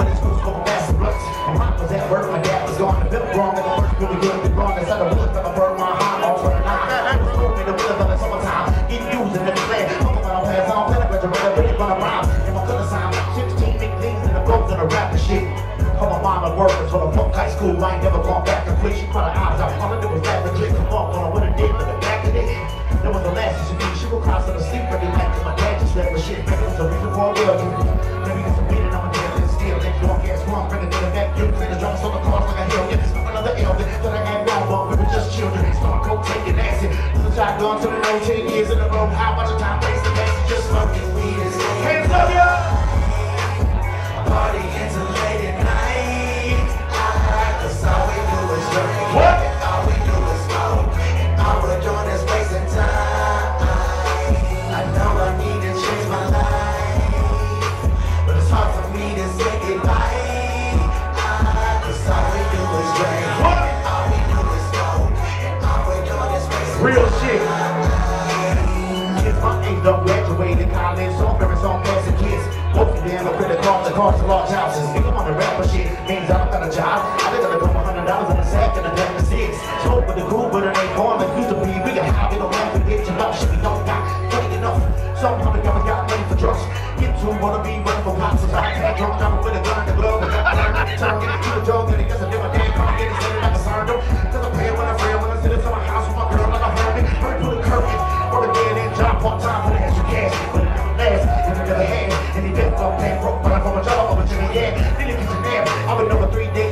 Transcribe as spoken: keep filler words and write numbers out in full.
went to school, smoking massive blunts. My mom was at work, my dad was gone. The bill wrong, and the work really good. The wrong inside the woods, like I burned my heart off for a nine. I was smoking the wheels of the summertime. Getting used in the plan. I'm gonna pass on, then I graduated, really gonna rhyme. And my good sign, sixteen big things in the boats and the rap and shit. Call my mom and workers for the punk high school. I ain't never gone back to quit. She cried her eyes out. All I did was laugh and drink some funk on her with a dip in the back of it. That was the last she should be. She would cry to the sleep every night. Cause my dad just left her shit. Maybe it's a reason for a real. Maybe it's a beating on my dad and still. Then you walk ass wrong, bring it to the back. You play the drums on the cars like a hell. Yeah, it's another L. That I had wrong, but we were just children. Start coke, taking acid. Put the shotgun to the nose, ten years in a row. How much time wasted? That's just smoking weed. Hands up, y'all! Party until late at night. Cause all we do is drink. What? And all we do is smoke. And all we're doing is wasting time. I know I need to change my life, but it's hard for me to say goodbye. Cause all we do is drink. What? And all we do is smoke. And all we're doing is wasting real time. Shit. Kids my age don't graduate in college, so parents on passing kids. Both of them are pretty cars, the cars to large houses. If I'm on the rapper shit, means I don't got a job. I think I put one hundred dollars in the sack and a pack of six. Smoke with the cool, but it ain't born like used to be. We can hide, we don't have to bitch about shit we don't got. Funny enough, some of the guys got money for drugs. Get to wanna be running for cops. So I had drunk, I'm with a gun and the glove. I got learned, turn, get it to the drug, and it gets a different damn car, get it set like a sergeant. Cause I'm paying when I friend, when I sit in my house with my girl like a hermit. Hurry to the curtain, or the dead end job part time for the extra cash. But it never lasts, if it never had. And he been up, man, broke, but I'm from a job over to the end. Then it gets a nap. I've been over three days.